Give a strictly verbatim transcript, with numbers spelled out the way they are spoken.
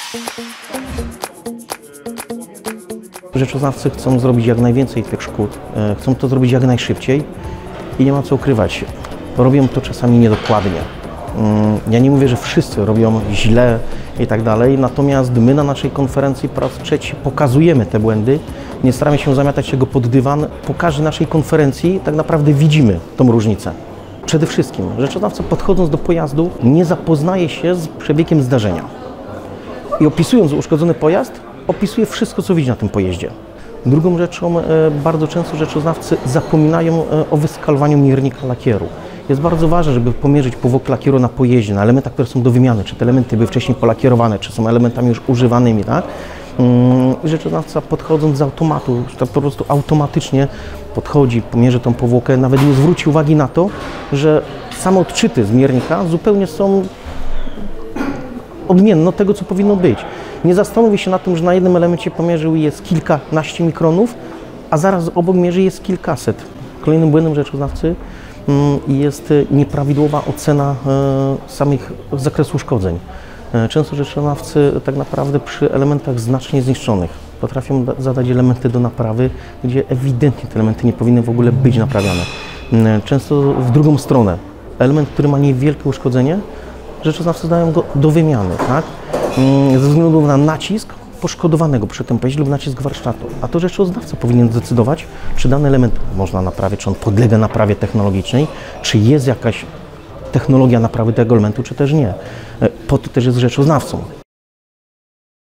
Rzeczoznawcy chcą zrobić jak najwięcej tych szkód, chcą to zrobić jak najszybciej i nie ma co ukrywać. Robią to czasami niedokładnie. Ja nie mówię, że wszyscy robią źle i tak dalej, natomiast my na naszej konferencji po raz trzeci pokazujemy te błędy, nie staramy się zamiatać tego pod dywan. Po każdej naszej konferencji tak naprawdę widzimy tą różnicę. Przede wszystkim rzeczoznawca, podchodząc do pojazdu, nie zapoznaje się z przebiegiem zdarzenia i opisując uszkodzony pojazd, opisuje wszystko, co widzi na tym pojeździe. Drugą rzeczą, bardzo często rzeczoznawcy zapominają o wyskalowaniu miernika lakieru. Jest bardzo ważne, żeby pomierzyć powłok lakieru na pojeździe, na elementach, które są do wymiany, czy te elementy były wcześniej polakierowane, czy są elementami już używanymi, tak? Rzeczoznawca, podchodząc z automatu, to po prostu automatycznie podchodzi, pomierzy tą powłokę, nawet nie zwróci uwagi na to, że same odczyty z miernika zupełnie są odmienne od tego, co powinno być. Nie zastanowi się na tym, że na jednym elemencie pomierzył jest kilkanaście mikronów, a zaraz obok mierzy jest kilkaset. Kolejnym błędem rzeczoznawcy jest nieprawidłowa ocena samych zakresu uszkodzeń. Często rzeczoznawcy tak naprawdę przy elementach znacznie zniszczonych potrafią zadać elementy do naprawy, gdzie ewidentnie te elementy nie powinny w ogóle być naprawiane. Często w drugą stronę, element, który ma niewielkie uszkodzenie, rzeczoznawcy dają go do wymiany, tak? Ze względu na nacisk poszkodowanego przy tym pojeździe lub nacisk warsztatu. A to rzeczoznawca powinien zdecydować, czy dany element można naprawić, czy on podlega naprawie technologicznej, czy jest jakaś technologia naprawy tego elementu, czy też nie. Po to też jest rzeczoznawcą.